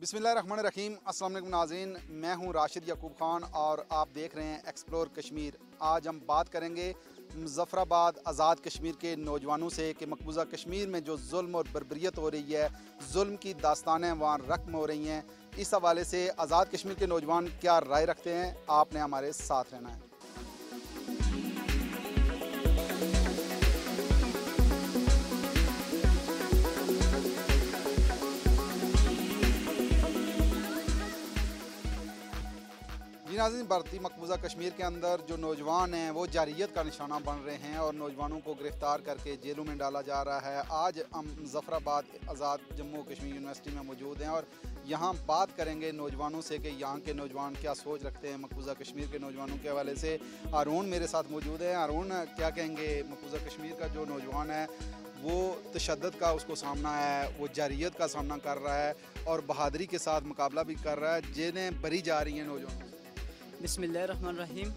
बिस्मिल्लाहिर्रहमानिर्रहीम। अस्सलाम वालेकुम नाज़रीन, मैं हूं राशिद याकूब ख़ान और आप देख रहे हैं एक्सप्लोर कश्मीर। आज हम बात करेंगे मुज़फ़्फ़राबाद आज़ाद कश्मीर के नौजवानों से कि मकबूजा कश्मीर में जो जुल्म और बर्बरियत हो रही है, जुल्म की दास्तानें वहाँ रक़्म हो रही हैं। इस हवाले से आज़ाद कश्मीर के नौजवान क्या राय रखते हैं, आपने हमारे साथ रहना है। जी नाज़रीन, भारतीय मकबूजा कश्मीर के अंदर जो नौजवान हैं वो जारियत का निशाना बन रहे हैं और नौजवानों को गिरफ़्तार करके जेलों में डाला जा रहा है। आज हम मुज़फ़्फ़राबाद आज़ाद जम्मू कश्मीर यूनिवर्सिटी में मौजूद हैं और यहाँ बात करेंगे नौजवानों से कि यहाँ के नौजवान क्या सोच रखते हैं मकबूजा कश्मीर के नौजवानों के हवाले से। हारून मेरे साथ मौजूद है। हारून, क्या कहेंगे, मकबूजा कश्मीर का जो नौजवान है वो तशद्दुद का उसको सामना है, वो जारियत का सामना कर रहा है और बहादरी के साथ मुकाबला भी कर रहा है। जेलें भरी जा रही हैं नौजवानों। बिस्मिल्लाहिर्रहमानिर्रहीम।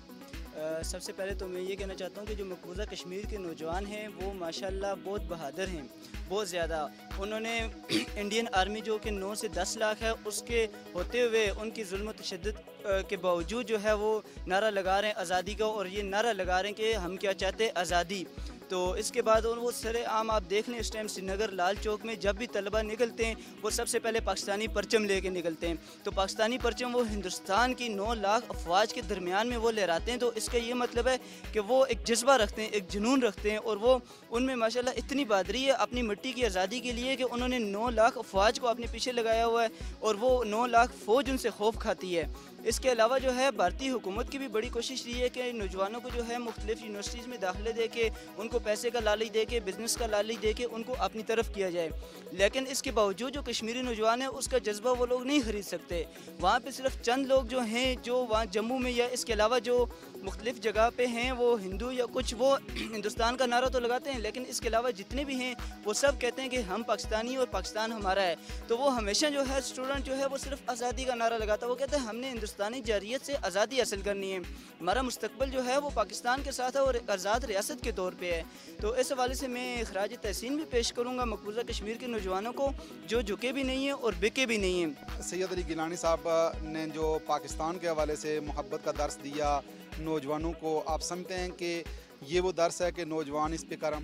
सबसे पहले तो मैं ये कहना चाहता हूँ कि जो मकबूजा कश्मीर के नौजवान हैं वो माशाल्लाह बहुत बहादुर हैं, बहुत ज़्यादा। उन्होंने इंडियन आर्मी जो कि 9 से 10 लाख है उसके होते हुए उनकी जुल्म तशद्दुद के बावजूद जो है वो नारा लगा रहे हैं आज़ादी का, और ये नारा लगा रहे हैं कि हम क्या चाहते हैं, आज़ादी। तो इसके बाद वो सरे आम आप देख लें, इस टाइम श्रीनगर लाल चौक में जब भी तलबा निकलते हैं वो सबसे पहले पाकिस्तानी परचम लेके निकलते हैं। तो पाकिस्तानी परचम वो हिंदुस्तान की 9 लाख अफवाज के दरमियान में वो लहराते हैं। तो इसका ये मतलब है कि वो एक जज्बा रखते हैं, एक जुनून रखते हैं, और वो उनमें माशाल्लाह इतनी बहादुरी है अपनी मिट्टी की आज़ादी के लिए कि उन्होंने 9 लाख अफवाज को अपने पीछे लगाया हुआ है और वो 9 लाख फ़ौज उनसे खौफ खाती है। इसके अलावा जो है भारतीय हुकूमत की भी बड़ी कोशिश रही है कि नौजवानों को जो है मुख्तलिफ यूनिवर्सिटीज़ में दाखिले दे के, उनको पैसे का लालच दे के, बिज़नेस का लालच दे के उनको अपनी तरफ किया जाए। लेकिन इसके बावजूद जो कश्मीरी नौजवान है उसका जज्बा वो लोग नहीं ख़रीद सकते। वहाँ पे सिर्फ चंद लोग जो हैं, जो वहाँ जम्मू में या इसके अलावा जो मुख्तलिफ जगह पे हैं, वो हिंदू या कुछ वो हिंदुस्तान का नारा तो लगाते हैं, लेकिन इसके अलावा जितने भी हैं वो सब कहते हैं कि हम पाकिस्तानी और पाकिस्तान हमारा है। तो वो हमेशा जो है स्टूडेंट जो है वो सिर्फ आज़ादी का नारा लगाता है। वो कहते हैं हमने हिंदुस्तानी जारियत से आज़ादी हासिल करनी है, हमारा मुस्तकबिल जो है वो पाकिस्तान के साथ है और आज़ाद रियासत के तौर पे है। तो इस हवाले से मैं खराज तहसीन भी पेश करूँगा मकबूजा कश्मीर के नौजवानों को, जो झुके भी नहीं हैं और बिके भी नहीं हैं। सैयद अली गिलानी साहब ने जो पाकिस्तान के हवाले से मोहब्बत का दर्स दिया नौजवानों को, आप समझते हैं कि ये वो दर्स है कि नौजवान इस पे करम?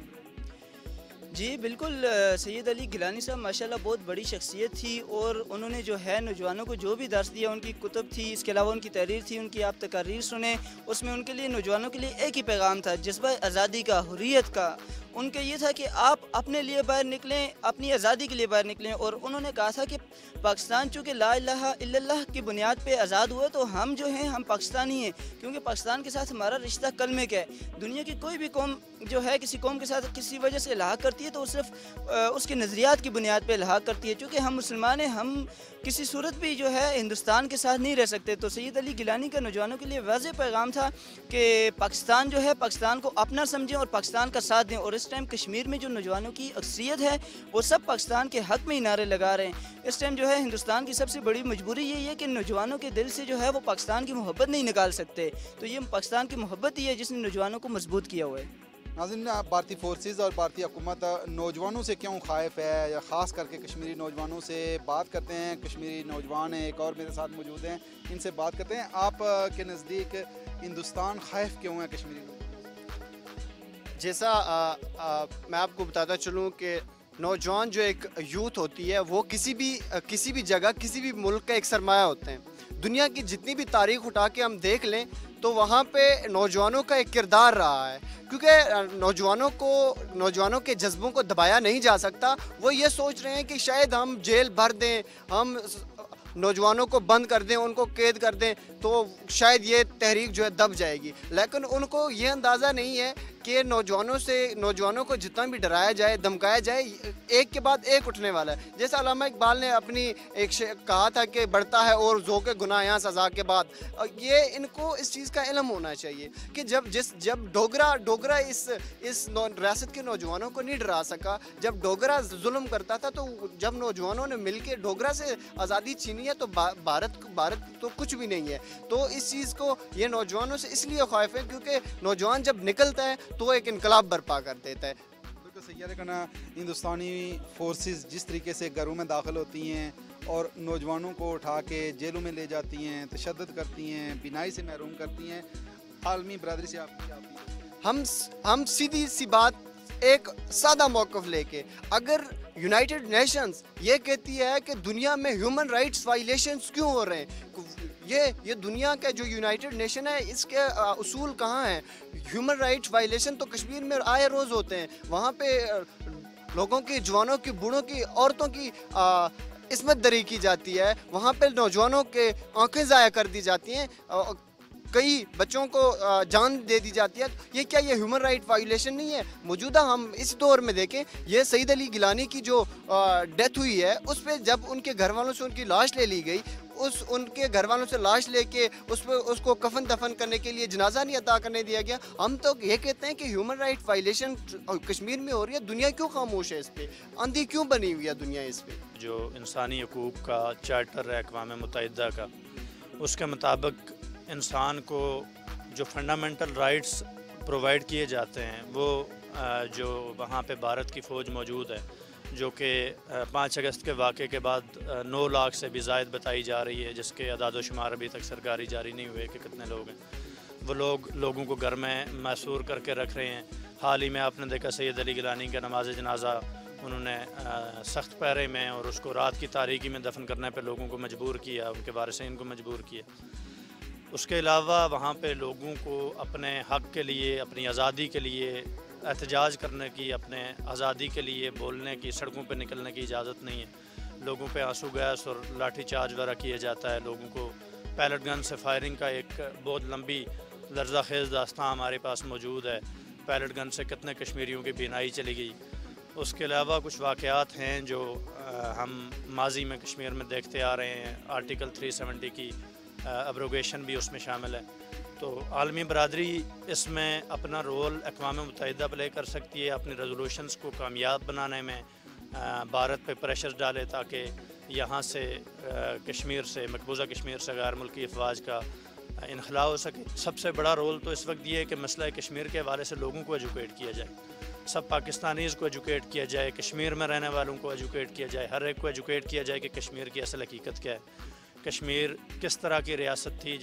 जी बिल्कुल। सैयद अली गिलानी साहब माशाल्लाह बहुत बड़ी शख्सियत थी और उन्होंने जो है नौजवानों को जो भी दर्स दिया, उनकी कुतुब थी, इसके अलावा उनकी तहरीर थी, उनकी आप तकारीर सुने, उसमें उनके लिए नौजवानों के लिए एक ही पैगाम था, जज्बा आज़ादी का, हुर्रियत का। उनका ये था कि आप अपने लिए बाहर निकलें, अपनी आज़ादी के लिए बाहर निकलें। और उन्होंने कहा था कि पाकिस्तान चूँकि ला इलाहा इल्लल्लाह की बुनियाद पे आज़ाद हुआ तो हम जो हैं हम पाकिस्तानी हैं, क्योंकि पाकिस्तान के साथ हमारा रिश्ता कलमे का है। दुनिया की कोई भी कौम जो है किसी कौम के साथ किसी वजह से इल्हाक करती है तो वो सिर्फ उसके नज़रियात की बुनियाद पे इल्हाक करती है। चूँकि हम मुसलमान हैं, हम किसी सूरत भी जो है हिंदुस्तान के साथ नहीं रह सकते। तो सैयद अली गिलानी का नौजवानों के लिए वाज़ेह पैगाम था कि पाकिस्तान जो है, पाकिस्तान को अपना समझें और पाकिस्तान का साथ दें। और इस टाइम कश्मीर में जो नौजवानों की अक्सरियत है वो सब पाकिस्तान के हक़ में ही नारे लगा रहे हैं। इस टाइम जो है हिंदुस्तान की सबसे बड़ी मजबूरी यही है कि नौजवानों के दिल से जो है वो पाकिस्तान की मोहब्बत नहीं निकाल सकते। तो ये पाकिस्तान की मोहब्बत ही है जिसने नौजवानों को मजबूत किया हुआ है। नाज़रीन, भारतीय फोर्सेस और भारतीय हुकूमत नौजवानों से क्यों खाइफ है, या ख़ास करके कश्मीरी नौजवानों से बात करते हैं। कश्मीरी नौजवान हैं, एक और मेरे साथ मौजूद हैं, इनसे बात करते हैं। आप के नज़दीक हिंदुस्तान खाइफ क्यों है कश्मीरी? जैसा मैं आपको बताता चलूँ कि नौजवान जो एक यूथ होती है वो किसी भी जगह, किसी भी मुल्क का एक सरमाया होते हैं। दुनिया की जितनी भी तारीख उठा के हम देख लें तो वहाँ पे नौजवानों का एक किरदार रहा है, क्योंकि नौजवानों के जज्बों को दबाया नहीं जा सकता। वो ये सोच रहे हैं कि शायद हम जेल भर दें, हम नौजवानों को बंद कर दें, उनको कैद कर दें तो शायद ये तहरीक जो है दब जाएगी। लेकिन उनको ये अंदाज़ा नहीं है कि नौजवानों को जितना भी डराया जाए, धमकाया जाए, एक के बाद एक उठने वाला है। जैसा अल्लामा इकबाल ने अपनी कहा था कि बढ़ता है और ज़ौक़ गुनाह यहाँ सज़ा के बाद। ये इनको इस चीज़ का इल्म होना चाहिए कि जब डोगरा इस रियासत के नौजवानों को नहीं डरा सका, जब डोगरा जुल्म करता था, तो जब नौजवानों ने मिल के डोगरा से आज़ादी छीनी है तो भारत तो कुछ भी नहीं है। तो इस चीज़ को ये नौजवानों से इसलिए ख़ौफ है क्योंकि नौजवान जब निकलता है तो एक इनकलाब बर्पा कर देता है। बिल्कुल सही है। लेकिन हिंदुस्तानी फोर्सेस जिस तरीके से घरों में दाखिल होती हैं اور نوجوانوں کو اٹھا کے جیلوں میں لے جاتی ہیں، تشدد کرتی ہیں، بینائی سے محروم کرتی ہیں، عالمی برادری سے آپ کیا اپیل ہے؟ ہم سیدھی سی بات ایک سادہ موقف لے کے، اگر یونائٹڈ نیشنز یہ کہتی ہے کہ دنیا میں ہیومن رائٹس وائلیشنز کیوں ہو رہے ہیں، یہ دنیا کا جو یونائٹڈ نیشن ہے اس کے اصول کہاں ہیں؟ ہیومن رائٹس وائلیشن تو کشمیر میں آئے روز ہوتے ہیں، وہاں پہ لوگوں کی، جوانوں کی، بوڑھوں کی، عورتوں کی عصمت دری کی جاتی ہے، وہاں پہ نوجوانوں کے آنکھیں ضائع کر دی جاتی ہیں، کئی بچوں کو جان دے دی جاتی ہے. یہ کیا یہ ہیومن رائٹ وائلیشن نہیں ہے؟ موجودہ ہم اس دور میں دیکھیں، یہ سعید علی گیلانی کی جو ڈیتھ ہوئی ہے اس پہ جب ان کے گھر والوں سے ان کی لاش لے لی گئی، ان کے گھر والوں سے لاش لے کے اس کو کفن دفن کرنے کے لیے جنازہ نہیں عطا کرنے دیا گیا. ہم تو یہ کہتے ہیں کہ ہیومن رائٹ وائلیشن کشمیر میں ہو رہی ہے، دنیا کیوں خاموش ہے اس پہ؟ اندھی کیوں بنی ہوئی ہے دنیا اس پہ؟ جو انسانی حقوق کا چارٹر ہے اقوام متحدہ کا، اس کے مطابق انسان کو جو فنڈامنٹل رائٹس پرووائڈ کیے جاتے ہیں، وہ جو وہاں پہ بھارت کی فوج موجود ہے، جو کہ 5 اگست کے واقعے کے بعد 9 لاکھ سے بھی زائد بتائی جا رہی ہے، جس کے اعداد و شمار ابھی تک سرکاری جاری نہیں ہوئے کہ کتنے لوگ ہیں. وہ لوگوں کو گھر میں محصور کر کے رکھ رہے ہیں. حال ہی میں آپ نے دیکھا سید علی گیلانی کا نماز جنازہ انہوں نے سخت پہرے میں اور اس کو رات کی تاریکی میں دفن کرنے پہ لوگوں کو مجبور کیا، ان کے وارثین کو مجبور کیا. اس کے علاوہ وہاں پہ لوگوں کو اپنے حق کے لیے، اپنی آزادی کے لیے احتجاج کرنے کی، اپنے آزادی کے لیے بولنے کی، سڑکوں پہ نکلنے کی اجازت نہیں ہے. لوگوں پہ آنسو گیس اور لاٹھی چارج وغیرہ کیا جاتا ہے. لوگوں کو پیلٹ گن سے فائرنگ کا ایک بہت لمبی لرزہ خیز داستان ہمارے پاس موجود ہے. پیلٹ گن سے کتنے کشمیریوں کی بینائی چلی گئی. اس کے علاوہ کچھ واقعات ہیں جو ہم ماضی میں کشمیر میں دیکھتے آ رہے ہیں. آرٹیکل 370 کی ابروگیشن بھی اس میں شامل ہے. تو عالمی برادری اس میں اپنا رول اقوام متحدہ پلے کر سکتی ہے، اپنی ریزولوشنز کو کامیاب بنانے میں بھارت پہ پریشر ڈالے تاکہ یہاں سے کشمیر سے، مقبوضہ کشمیر سے غیر ملکی افواج کا انخلاء ہو سکے. سب سے بڑا رول تو اس وقت یہ ہے کہ مسئلہ کشمیر کے حوالے سے لوگوں کو ایجوکیٹ کیا جائے، سب پاکستانیز کو ایجوکیٹ کیا جائے، کشمیر میں رہنے والوں کو ایجوکیٹ کیا جائے، ہر ایک کو ایجوکیٹ کیا جائے کہ کشمیر کی اصل حقیقت کیا ہے، کشمیر کس طرح کی ریاست تھی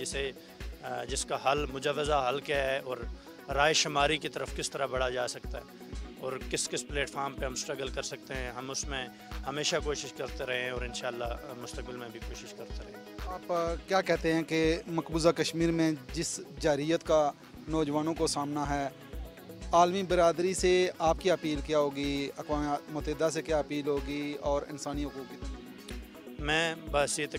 جس کا حل، مجوزہ حل کیا ہے، اور رائے شماری کی طرف کس طرح بڑھا جا سکتا ہے، اور کس پلیٹ فارم پہ ہم سٹرگل کر سکتے ہیں. ہم اس میں ہمیشہ کوشش کرتے رہے ہیں اور انشاءاللہ مستقبل میں بھی کوشش کرتے رہیں. آپ کیا کہتے ہیں کہ مقبوضہ کشمیر میں جس جارحیت کا نوجوانوں کو سامنا ہے، عالمی برادری سے آپ کی اپیل کیا ہوگی، اقوام متحدہ سے کیا اپیل ہوگی، اور انسانی حقوق کی تنظیم؟ میں بحیثیت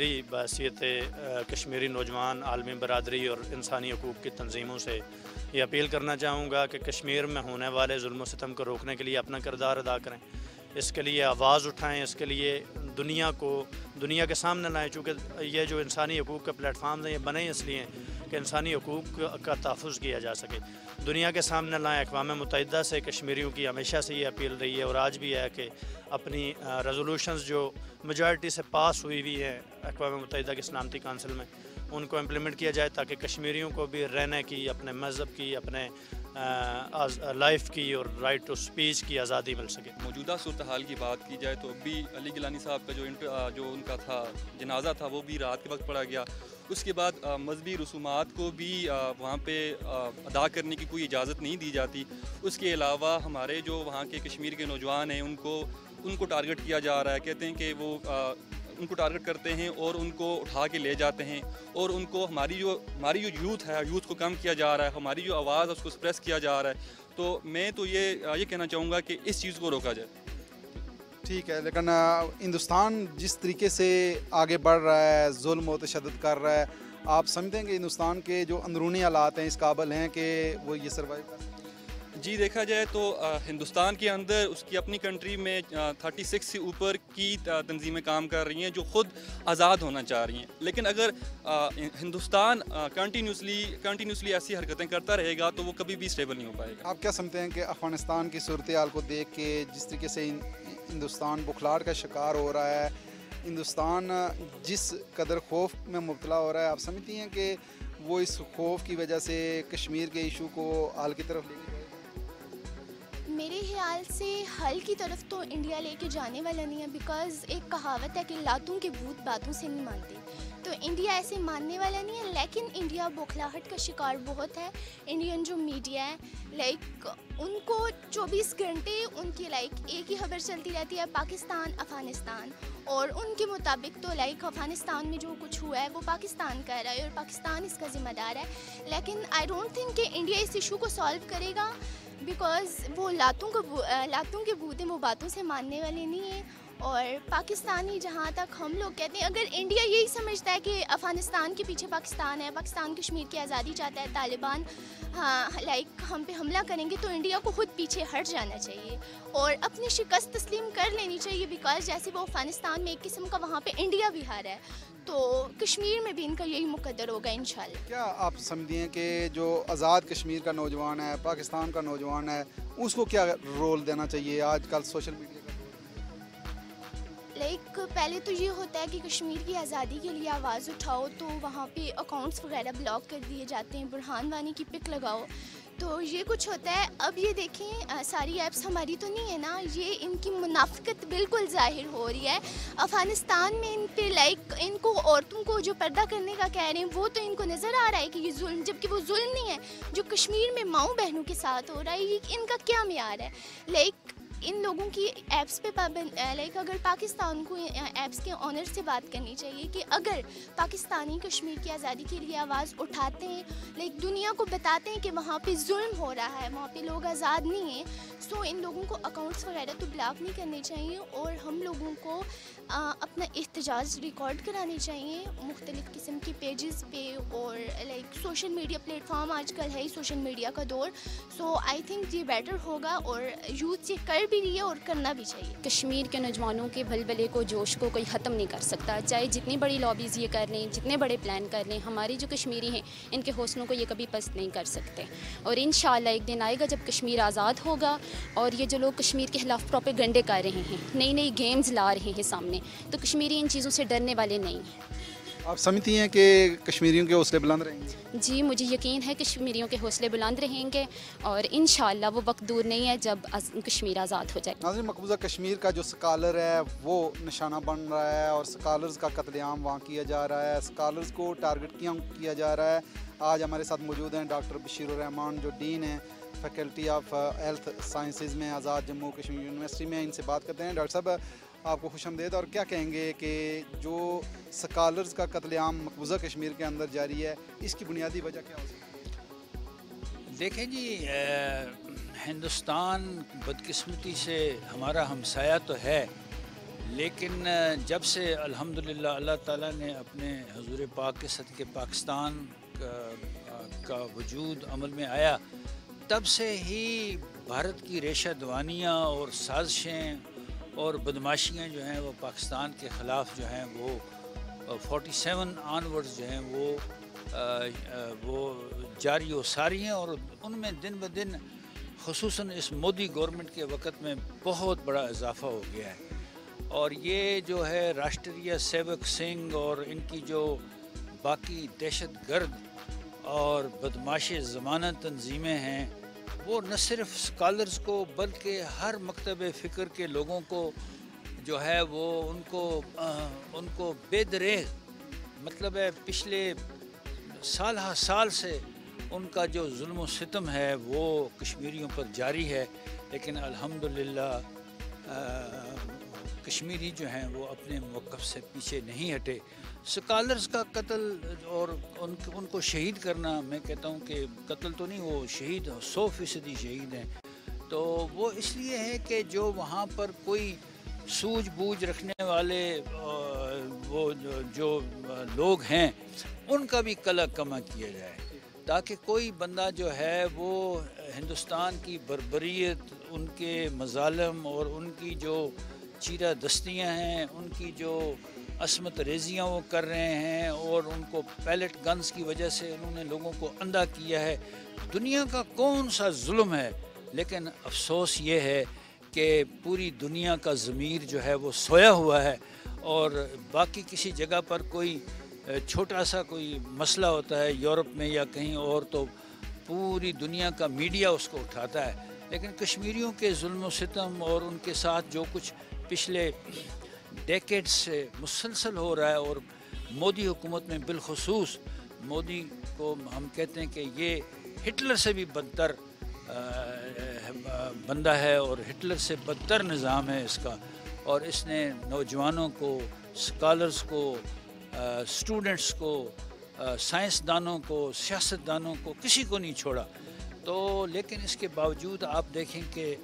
کشمیری نوجوان عالمی برادری اور انسانی حقوق کی تنظیموں سے یہ اپیل کرنا چاہوں گا کہ کشمیر میں ہونے والے ظلم و ستم کو روکنے کے لیے اپنا کردار ادا کریں. اس کے لیے آواز اٹھائیں، اس کے لیے دنیا کے سامنے لائیں. چونکہ یہ جو انسانی حقوق کے پلیٹ فارمز ہیں، یہ بنے اس لیے ہیں کہ انسانی حقوق کا تحفظ کیا جا سکے. دنیا کے سامنے لائیں. اقوام متحدہ سے کشمیریوں کی ہمیشہ سے یہ اپیل رہی ہے اور آج بھی ہے کہ اپنی ریزولوشنز جو میجارٹی سے پاس ہوئی ہوئی ہیں اقوام متحدہ کی سلامتی کونسل میں، ان کو امپلیمنٹ کیا جائے تاکہ کشمیریوں کو بھی رہنے کی، اپنے مذہب کی، اپنے لائف کی اور رائٹ ٹو سپیچ کی آزادی مل سکے. موجودہ صورتحال کی بات کی جائے تو ابھی علی گیلانی صاحب کا جو ان کا تھا جنازہ تھا وہ بھی رات کے وقت پڑھا گیا. اس کے بعد مذہبی رسومات کو بھی وہاں پہ ادا کرنے کی کوئی اجازت نہیں دی جاتی. اس کے علاوہ ہمارے جو وہاں کے کشمیر کے نوجوان ہیں ان کو ٹارگٹ کیا جا رہا ہے. کہتے ہیں کہ وہ ان کو ٹارگٹ کرتے ہیں اور ان کو اٹھا کے لے جاتے ہیں، اور ان کو ہماری جو یوتھ ہے، یوتھ کو کم کیا جا رہا ہے، ہماری جو آواز ہے اس کو سپریس کیا جا رہا ہے. تو میں تو یہ کہنا چاہوں گا کہ اس چیز کو روکا جائے. ٹھیک ہے، لیکن ہندوستان جس طریقے سے آگے بڑھ رہا ہے، ظلم و تشدد کر رہا ہے، آپ سمجھتے ہیں کہ ہندوستان کے جو اندرونی حالات ہیں اس قابل ہیں کہ وہ یہ سروائیو کر سکتے ہیں؟ جی دیکھا جائے تو ہندوستان کے اندر اس کی اپنی کنٹری میں 36 سے اوپر کی تنظیمیں کام کر رہی ہیں جو خود آزاد ہونا چاہ رہی ہیں. لیکن اگر ہندوستان کنٹینیوسلی ایسی حرکتیں کرتا رہے گا تو وہ کبھی بھی اسٹیبل نہیں ہو پائے گا. آپ کیا سمجھتے ہیں کہ افغانستان کی صورتحال کو دیکھ کے جس طریقے سے ہندوستان بخلاڑ کا شکار ہو رہا ہے، ہندوستان جس قدر خوف میں مبتلا ہو رہا ہے، آپ سمجھتی ہیں کہ وہ اس خوف کی وجہ سے کشمیر کے ایشو کو حل کی طرف لے کے جائے؟ میرے خیال سے حل کی طرف تو انڈیا لے کے جانے والا نہیں ہے، بیکاز ایک کہاوت ہے کہ لاتوں کے بھوت باتوں سے نہیں مانتے، تو انڈیا ایسے ماننے والا نہیں ہے. لیکن انڈیا بوکھلاہٹ کا شکار بہت ہے. انڈین جو میڈیا ہے لائک ان کو 24 گھنٹے ان کی لائک ایک ہی خبر چلتی رہتی ہے، پاکستان افغانستان، اور ان کے مطابق تو لائک افغانستان میں جو کچھ ہوا ہے وہ پاکستان کر رہا ہے اور پاکستان اس کا ذمہ دار ہے. لیکن آئی ڈونٹ تھنک کہ انڈیا اس ایشو کو سالو کرے گا، بیکاز وہ لاتوں کے بھوت ہیں، وہ باتوں سے ماننے والے نہیں ہیں. اور پاکستانی جہاں تک ہم لوگ کہتے ہیں، اگر انڈیا یہی سمجھتا ہے کہ افغانستان کے پیچھے پاکستان ہے، پاکستان کشمیر کی آزادی چاہتا ہے، طالبان لائک ہم پہ حملہ کریں گے، تو انڈیا کو خود پیچھے ہٹ جانا چاہیے اور اپنی شکست تسلیم کر لینی چاہیے. بیکاز جیسے وہ افغانستان میں ایک قسم کا وہاں پہ انڈیا بھی ہارا ہے، تو کشمیر میں بھی ان کا یہی مقدر ہوگا انشاءاللہ. کیا آپ سمجھتی ہیں کہ جو آزاد کشمیر کا نوجوان ہے، پاکستان کا نوجوان ہے، اس کو کیا رول دینا چاہیے آج کل سوشل میڈیا کا؟ لائک پہلے تو یہ ہوتا ہے کہ کشمیر کی آزادی کے لیے آواز اٹھاؤ، تو وہاں پہ اکاؤنٹس وغیرہ بلاک کر دیے جاتے ہیں، برہان وانی کی پک لگاؤ، تو یہ کچھ ہوتا ہے. اب یہ دیکھیں ساری ایپس ہماری تو نہیں ہے نا، یہ ان کی منافقت بالکل ظاہر ہو رہی ہے. افغانستان میں ان پہ لائک ان کو عورتوں کو جو پردہ کرنے کا کہہ رہے ہیں وہ تو ان کو نظر آ رہا ہے کہ یہ ظلم، جبکہ وہ ظلم نہیں ہے جو کشمیر میں ماؤں بہنوں کے ساتھ ہو رہا ہے. یہ ان کا کیا معیار ہے؟ لائک ان لوگوں کی ایپس پہ پابند لائک اگر پاکستان کو ایپس کے آنر سے بات کرنی چاہیے کہ اگر پاکستانی کشمیر کی آزادی کے لیے آواز اٹھاتے ہیں، لائک دنیا کو بتاتے ہیں کہ وہاں پہ ظلم ہو رہا ہے، وہاں پہ لوگ آزاد نہیں ہیں، سو ان لوگوں کو اکاؤنٹس وغیرہ تو بلاک نہیں کرنے چاہیے اور ہم لوگوں کو اپنا احتجاج ریکارڈ کرانے چاہیے مختلف قسم کی پیجز پہ، اور like social media platform آج کل ہے ہی سوشل میڈیا کا دور. سو آئی تھنک یہ بیٹر ہوگا اور یوتھ یہ کر بھی رہی ہے اور کرنا بھی چاہیے. کشمیر کے نوجوانوں کے بھلبلے کو، جوش کو کوئی ختم نہیں کر سکتا، چاہے جتنی بڑی لابیز یہ کر لیں، جتنے بڑے پلان کر لیں، ہماری جو کشمیری ہیں ان کے حوصلوں کو یہ کبھی پست نہیں کر سکتے. اور انشاءاللہ ایک دن آئے گا جب کشمیر آزاد ہوگا، اور یہ جو لوگ کشمیر کے خلاف پروپیگنڈے کر رہے ہیں، نئی نئی گیمز لا رہے ہیں سامنے، تو کشمیری ان چیزوں سے ڈرنے والے نہیں ہیں. آپ سمجھتی ہیں کہ کشمیریوں کے حوصلے بلند رہیں گے؟ جی مجھے یقین ہے کشمیریوں کے حوصلے بلند رہیں گے، اور انشاءاللہ وہ وقت دور نہیں ہے جب کشمیر آزاد ہو جائے. ناظرین، مقبوضہ کشمیر کا جو سکالر ہے وہ نشانہ بن رہا ہے اور سکالرز کا قتل عام وہاں کیا جا رہا ہے، سکالرز کو ٹارگٹ کیا جا رہا ہے. آج ہمارے ساتھ موجود ہیں ڈاکٹر بشیر الرحمان جو ڈین ہیں فیکلٹی آف ہیلتھ سائنسز میں آزاد جموں کشمیر یونیورسٹی میں. ان سے بات کرتے ہیں. ڈاکٹر صاحب آپ کو خوش آمدید. اور کیا کہیں گے کہ جو سکالرز کا قتل عام مقبوضہ کشمیر کے اندر جاری ہے، اس کی بنیادی وجہ کیا ہو سکتی ہے؟ دیکھیں جی، ہندوستان بدقسمتی سے ہمارا ہمسایہ تو ہے، لیکن جب سے الحمدللہ اللہ تعالیٰ نے اپنے حضور پاک کے صدقے پاکستان کا وجود عمل میں آیا، تب سے ہی بھارت کی ریشہ دوانیاں اور سازشیں اور بدماشیاں جو ہیں وہ پاکستان کے خلاف جو ہیں وہ 47 آنورڈز جو ہیں وہ جاری و ساری ہیں، اور ان میں دن بدن خصوصاً اس مودی گورنمنٹ کے وقت میں بہت بڑا اضافہ ہو گیا ہے. اور یہ جو ہے راشٹریہ سیوک سنگھ اور ان کی جو باقی دہشت گرد اور بدماش زمانہ تنظیمیں ہیں، وہ نہ صرف سکالرز کو بلکہ ہر مکتب فکر کے لوگوں کو جو ہے وہ ان کو بے دریغ، مطلب ہے پچھلے سال ہا سال سے ان کا جو ظلم و ستم ہے وہ کشمیریوں پر جاری ہے. لیکن الحمدللہ کشمیری جو ہیں وہ اپنے موقف سے پیچھے نہیں ہٹے. سکالرز کا قتل اور ان کو شہید کرنا، میں کہتا ہوں کہ قتل تو نہیں، وہ شہید 100% شہید ہیں. تو وہ اس لیے ہے کہ جو وہاں پر کوئی سوجھ بوجھ رکھنے والے وہ جو لوگ ہیں ان کا بھی کلا کما کیا جائے، تاکہ کوئی بندہ جو ہے وہ ہندوستان کی بربریت، ان کے مظالم اور ان کی جو چیرہ دستیاں ہیں، ان کی جو عصمت ریزیاں وہ کر رہے ہیں، اور ان کو پیلٹ گنز کی وجہ سے انہوں نے لوگوں کو اندھا کیا ہے. دنیا کا کون سا ظلم ہے، لیکن افسوس یہ ہے کہ پوری دنیا کا ضمیر جو ہے وہ سویا ہوا ہے، اور باقی کسی جگہ پر کوئی چھوٹا سا کوئی مسئلہ ہوتا ہے یورپ میں یا کہیں اور، تو پوری دنیا کا میڈیا اس کو اٹھاتا ہے. لیکن کشمیریوں کے ظلم و ستم اور ان کے ساتھ جو کچھ پچھلے ڈیکیڈ سے مسلسل ہو رہا ہے، اور مودی حکومت میں بالخصوص مودی کو ہم کہتے ہیں کہ یہ ہٹلر سے بھی بدتر بندہ ہے اور ہٹلر سے بدتر نظام ہے اس کا، اور اس نے نوجوانوں کو، اسکالرز کو، اسٹوڈنٹس کو، سائنسدانوں کو، سیاستدانوں کو، کسی کو نہیں چھوڑا۔ تو لیکن اس کے باوجود آپ دیکھیں کہ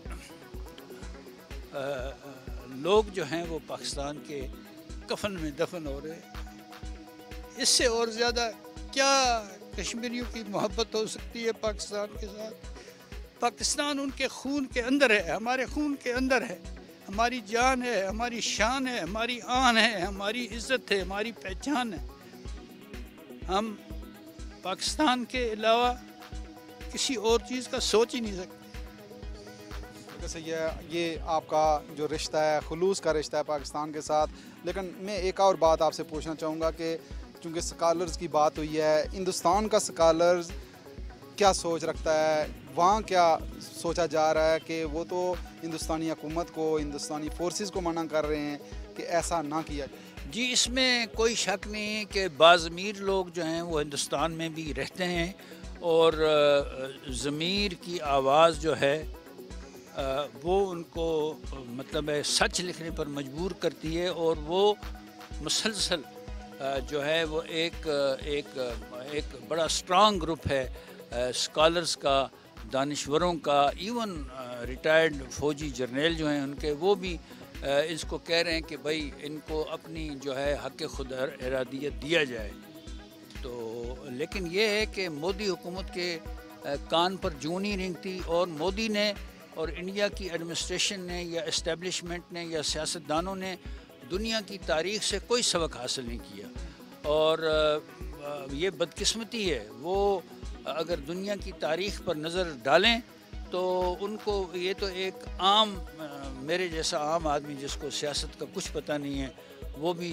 لوگ جو ہیں وہ پاکستان کے کفن میں دفن ہو رہے ہیں۔ اس سے اور زیادہ کیا کشمیریوں کی محبت ہو سکتی ہے پاکستان کے ساتھ؟ پاکستان ان کے خون کے اندر ہے، ہمارے خون کے اندر ہے، ہماری جان ہے، ہماری شان ہے، ہماری آن ہے، ہماری عزت ہے، ہماری پہچان ہے۔ ہم پاکستان کے علاوہ کسی اور چیز کا سوچ ہی نہیں سکتے۔ جیسے یہ آپ کا جو رشتہ ہے، خلوص کا رشتہ ہے پاکستان کے ساتھ، لیکن میں ایک اور بات آپ سے پوچھنا چاہوں گا کہ چونکہ سکالرز کی بات ہوئی ہے، ہندوستان کا سکالرز کیا سوچ رکھتا ہے؟ وہاں کیا سوچا جا رہا ہے کہ وہ تو ہندوستانی حکومت کو، ہندوستانی فورسز کو منع کر رہے ہیں کہ ایسا نہ کیا جائے؟ جی، اس میں کوئی شک نہیں ہے کہ بعض امیر لوگ جو ہیں وہ ہندوستان میں بھی رہتے ہیں، اور ضمیر کی آواز جو ہے وہ ان کو مطلب ہے سچ لکھنے پر مجبور کرتی ہے، اور وہ مسلسل جو ہے وہ ایک بڑا اسٹرانگ گروپ ہے اسکالرز کا، دانشوروں کا، ایون ریٹائرڈ فوجی جرنیل جو ہیں ان کے، وہ بھی اس کو کہہ رہے ہیں کہ بھائی ان کو اپنی جو ہے حق خود ارادیت دیا جائے۔ تو لیکن یہ ہے کہ مودی حکومت کے کان پر جوں نہیں رینگتی، اور مودی نے اور انڈیا کی ایڈمنسٹریشن نے یا اسٹیبلشمنٹ نے یا سیاستدانوں نے دنیا کی تاریخ سے کوئی سبق حاصل نہیں کیا، اور یہ بدقسمتی ہے۔ وہ اگر دنیا کی تاریخ پر نظر ڈالیں تو ان کو یہ تو ایک عام میرے جیسا عام آدمی جس کو سیاست کا کچھ پتہ نہیں ہے، وہ بھی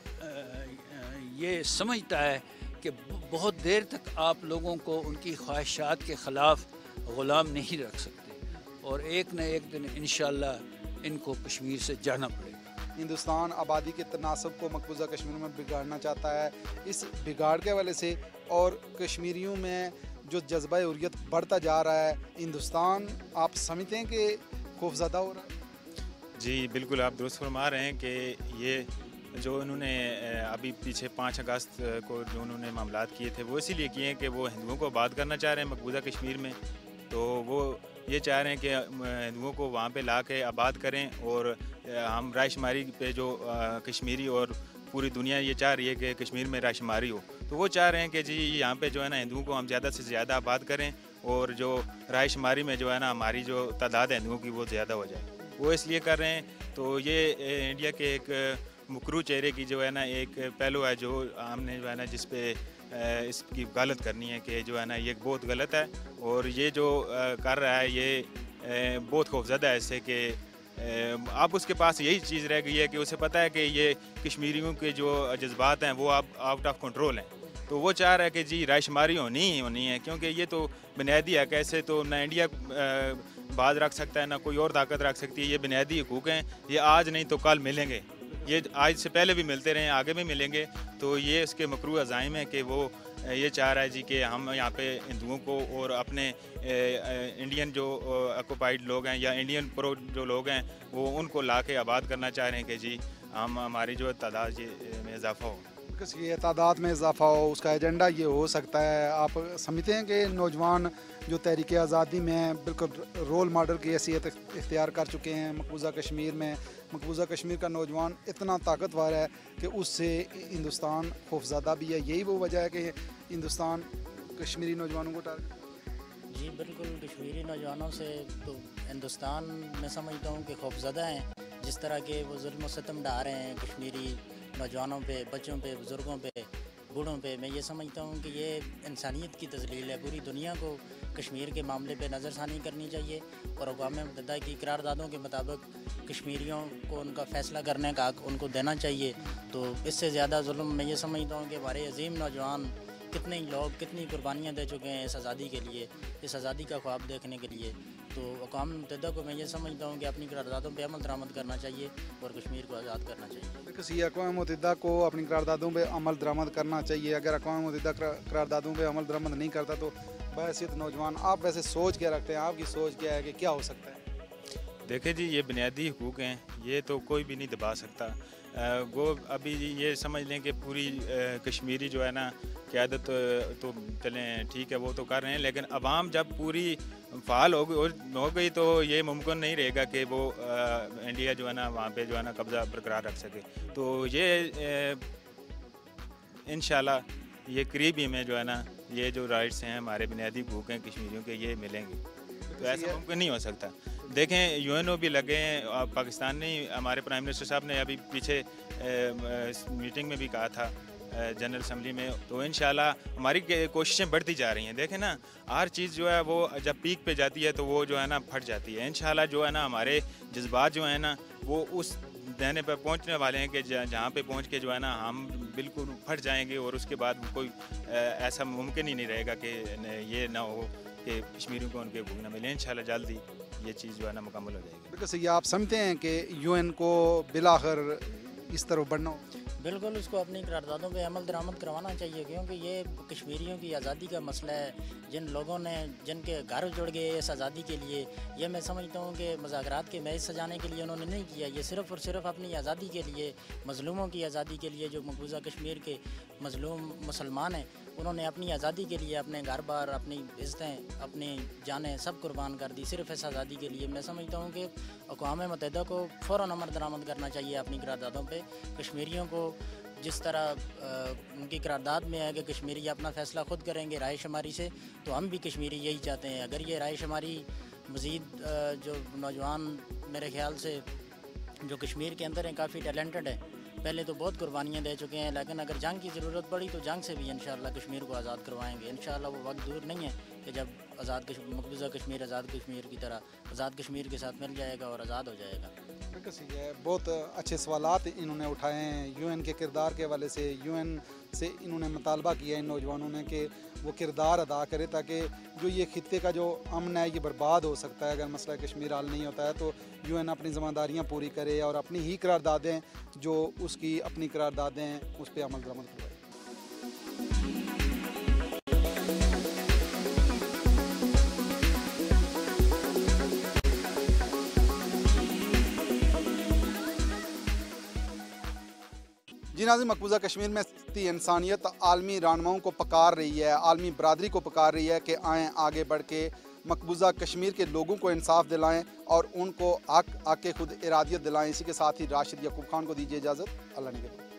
یہ سمجھتا ہے کہ بہت دیر تک آپ لوگوں کو ان کی خواہشات کے خلاف غلام نہیں رکھ سکتے، اور ایک نہ ایک دن انشاءاللہ ان کو کشمیر سے جانا پڑے گا۔ ہندوستان آبادی کے تناسب کو مقبوضہ کشمیر میں بگاڑنا چاہتا ہے، اس بگاڑ کے حوالے سے اور کشمیریوں میں جو جذبہ حریت بڑھتا جا رہا ہے، ہندوستان آپ سمجھتے ہیں کہ خوفزدہ ہو رہا ہے؟ جی بالکل، آپ درست فرما رہے ہیں کہ یہ جو انہوں نے ابھی پیچھے 5 اگست کو جو انہوں نے معاملات کیے تھے وہ اسی لیے کیے ہیں کہ وہ ہندوؤں کو آباد کرنا چاہ رہے ہیں مقبوضہ کشمیر میں، تو وہ یہ چاہ رہے ہیں کہ ہندوؤں کو وہاں پہ لا کے آباد کریں، اور ہم رائے شماری پہ جو کشمیری اور پوری دنیا یہ چاہ رہی ہے کہ کشمیر میں رائے شماری ہو، تو وہ چاہ رہے ہیں کہ جی یہاں پہ جو ہے نا ہندوؤں کو ہم زیادہ سے زیادہ آباد کریں، اور جو رائے شماری میں جو ہے نا ہماری جو تعداد ہے ہندوؤں کی وہ زیادہ ہو جائے، وہ اس لیے کر رہے ہیں۔ تو یہ انڈیا کے ایک مکروہ چہرے کی جو ہے نا ایک پہلو ہے جو ہم نے جو ہے نا جس پہ اس کی غلط کرنی ہے کہ جو ہے نا یہ بہت غلط ہے، اور یہ جو کر رہا ہے یہ بہت خوفزدہ ہے اس سے کہ اب اس کے پاس یہی چیز رہ گئی ہے کہ اسے پتہ ہے کہ یہ کشمیریوں کے جو جذبات ہیں وہ اب آؤٹ آف کنٹرول ہیں، تو وہ چاہ رہا ہے کہ جی رائے شماری ہونی ہے، کیونکہ یہ تو بنیادی حق ہے، ایسے تو نہ انڈیا باز رکھ سکتا ہے نہ کوئی اور طاقت رکھ سکتی ہے، یہ بنیادی حقوق ہیں، یہ آج نہیں تو کل ملیں گے، یہ آج سے پہلے بھی ملتے رہے ہیں، آگے بھی ملیں گے، تو یہ اس کے مکروہ عزائم ہے کہ وہ یہ چاہ رہا ہے جی کہ ہم یہاں پہ ہندوؤں کو اور اپنے انڈین جو آکوپائڈ لوگ ہیں یا انڈین پرو جو لوگ ہیں وہ ان کو لا کے آباد کرنا چاہ رہے ہیں کہ جی ہماری جو تعداد میں اضافہ ہو۔ یہ تعداد میں اضافہ ہو، اس کا ایجنڈا یہ ہو سکتا ہے۔ آپ سمجھتے ہیں کہ نوجوان جو تحریک آزادی میں بالکل رول ماڈل کی حیثیت اختیار کر چکے ہیں مقبوضہ کشمیر میں، مقبوضہ کشمیر کا نوجوان اتنا طاقتور ہے کہ اس سے ہندوستان خوفزدہ بھی ہے، یہی وہ وجہ ہے کہ ہندوستان کشمیری نوجوانوں کو ٹارگٹ؟ جی بالکل، کشمیری نوجوانوں سے تو ہندوستان میں سمجھتا ہوں کہ خوفزدہ ہیں، جس طرح کے وہ ظلم و ستم ڈھا رہے ہیں کشمیری نوجوانوں پہ، بچوں پہ، بزرگوں پہ، بوڑھوں پہ۔ میں یہ سمجھتا ہوں کہ یہ انسانیت کی تذلیل ہے۔ پوری دنیا کو کشمیر کے معاملے پہ نظر ثانی کرنی چاہیے، اور اقوام متحدہ کی قراردادوں کے مطابق کشمیریوں کو ان کا فیصلہ کرنے کا حق ان کو دینا چاہیے۔ تو اس سے زیادہ ظلم میں یہ سمجھتا ہوں کہ ہمارے عظیم نوجوان کتنے لوگ کتنی قربانیاں دے چکے ہیں اس آزادی کے لیے، اس آزادی کا خواب دیکھنے کے لیے۔ तो अक़वाम मुत्तहिदा को मैं ये समझता हूँ कि अपनी करारदादों पे अमल दरामद करना चाहिए और कश्मीर को आज़ाद करना चाहिए। किसी अक़वाम मुत्तहिदा को अपनी करारदादों पे अमल दरामद करना चाहिए। अगर अक़वाम मुत्तहिदा करारदादों पे अमल दरामद नहीं करता तो बहैसियत नौजवान आप वैसे सोच क्या रखते हैं, आपकी सोच क्या है कि क्या हो सकता है? देखें जी, ये बुनियादी हुकूक हैं, ये तो कोई भी नहीं दबा सकता। वो अभी ये समझ लें कि पूरी कश्मीरी जो है ना क़यादत तो चलें ठीक है वो तो कर रहे हैं, लेकिन अवाम जब पूरी फ़ाल हो गई तो ये मुमकिन नहीं रहेगा कि वो इंडिया जो है ना वहाँ पे जो है ना कब्ज़ा बरकरार रख सके। तो ये इंशाल्लाह ये करीब ही में जो है ना ये जो राइट्स हैं हमारे बुनियादी हुकूक हैं कश्मीरियों के ये मिलेंगे। तो ऐसा मुमकिन नहीं हो सकता। देखें यूएनओ भी लगे हैं, पाकिस्तान ने हमारे प्राइम मिनिस्टर साहब ने अभी पीछे मीटिंग में भी कहा था जनरल असम्बली में, तो इंशाल्लाह हमारी कोशिशें बढ़ती जा रही हैं। देखें ना हर चीज़ जो है वो जब पीक पे जाती है तो वो जो है ना फट जाती है। इंशाल्लाह जो है ना हमारे जज्बात जो है ना वो उस दहने पर पहुंचने वाले हैं कि जहाँ पे पहुंच के जो है ना हम बिल्कुल फट जाएंगे और उसके बाद कोई ऐसा मुमकिन ही नहीं रहेगा कि ये ना हो कि कश्मीरियों को उनके हकूक़ न मिले। इंशाल्लाह जल्दी ये चीज़ जो है ना मुकम्मल हो जाएगी। बिल्कुल सही। आप समझते हैं कि यूएन को बिलाखिर इस तरफ बढ़ना हो? बिल्कुल उसको अपनी करारदादों पे अमल दरामद करवाना चाहिए, क्योंकि ये कश्मीरियों की आज़ादी का मसला है। जिन लोगों ने जिनके घर उजड़ गए इस आज़ादी के लिए, ये मैं समझता हूँ कि मुज़ाकरात के मैच सजाने के लिए उन्होंने नहीं किया, ये सिर्फ़ और सिर्फ अपनी आज़ादी के लिए, मज़लूमों की आज़ादी के लिए, जो मकबूजा कश्मीर के मज़लूम मुसलमान हैं उन्होंने अपनी आज़ादी के लिए अपने घर बार, अपनी इज़्ज़तें, अपनी जानें सब कुर्बान कर दी सिर्फ़ इस आज़ादी के लिए। मैं समझता हूँ कि अक़वाम मुत्तहिदा को फ़ौरन अमल दरामद करना चाहिए अपनी करारदादों पे। कश्मीरियों को जिस तरह उनकी करारदाद में है कि कश्मीरी अपना फ़ैसला ख़ुद करेंगे राय शुमारी से, तो हम भी कश्मीरी यही चाहते हैं। अगर ये राय शुमारी मज़ीद जो नौजवान मेरे ख़्याल से जो कश्मीर के अंदर हैं काफ़ी टैलेंटेड है, पहले तो बहुत कुर्बानियाँ दे चुके हैं, लेकिन अगर जंग की ज़रूरत पड़ी तो जंग से भी इंशाअल्लाह कश्मीर को आज़ाद करवाएंगे। इंशाअल्लाह वो वक्त दूर नहीं है कि जब मकबूजा कश्मीर आज़ाद कश्मीर की तरह आज़ाद कश्मीर के साथ मिल जाएगा और आज़ाद हो जाएगा। बिल्कुल सही है। बहुत अच्छे सवालात इन्होंने उठाए हैं यूएन के किरदार के हवाले से। यूएन से इन्होंने मुतालबा किया इन नौजवानों ने कि वो किरदार अदा करे ताकि जो ये खित्ते का जो अमन है ये बर्बाद हो सकता है अगर मसला कश्मीर हल नहीं होता है। तो यूएन अपनी ज़िम्मेदारियाँ पूरी करे और अपनी ही करारदादें जो उसकी अपनी करारदादें उस पर अमल दरामद करवाए। जी नाज़रीन, मकबूजा कश्मीर में इंसानियत आलमी रहनुमाओं को पुकार रही है, आलमी बरादरी को पुकार रही है कि आएँ आगे बढ़ के मकबूजा कश्मीर के लोगों को इंसाफ दिलाएं और उनको हक आके खुद इरादियत दिलाएं। इसी के साथ ही राशिद याकूब खान को दीजिए इजाज़त। अल्लाह ने